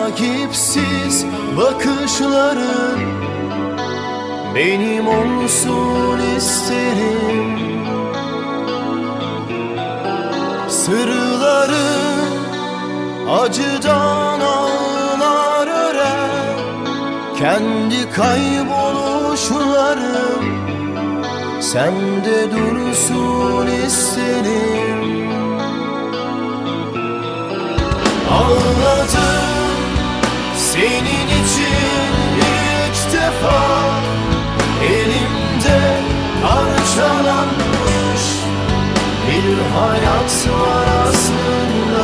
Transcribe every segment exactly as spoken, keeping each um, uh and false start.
Takipsiz bakışların benim olsun isterim. Sırları acıdan ağlar örer, kendi kayboluşlarım sende dursun isterim. Ağladım senin için ilk defa, elimde parçalanmış bir hayat var aslında.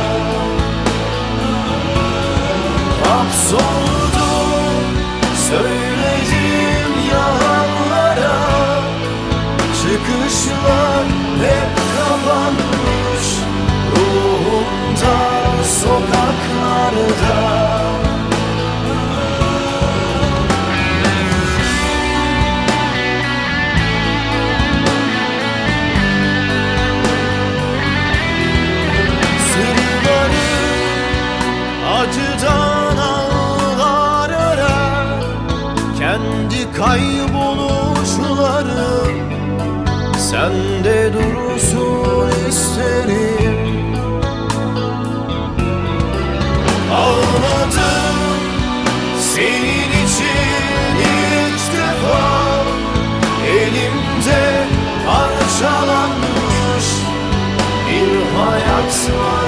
Hapsoldum söyledim yalanlara, çıkışlar hep kapanmış ruhumda, sokaklarda. Sırları acıdan ağlar örer, kendi kayboluşlarım sende dursun isterim. Ağladım senin için ilk defa, elimde parçalanmış bir hayat var